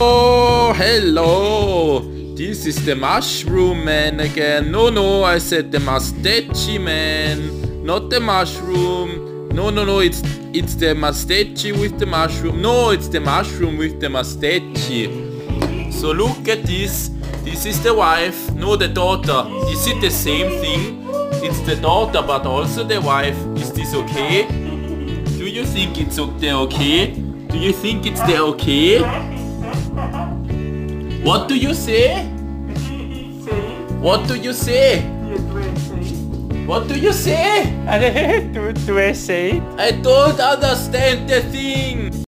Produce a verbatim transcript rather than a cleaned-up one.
Oh, hello. This is the mushroom man again. No, no, I said the moustaj man, not the mushroom. No, no, no, it's it's the moustaj with the mushroom. No, it's the mushroom with the moustaj. So look at this. This is the wife. No, the daughter. Is it the same thing? It's the daughter, but also the wife. Is this okay? Do you think it's the okay? Do you think it's the okay? What do you say? What do you say? What do you say? do, do I say? I don't understand the thing.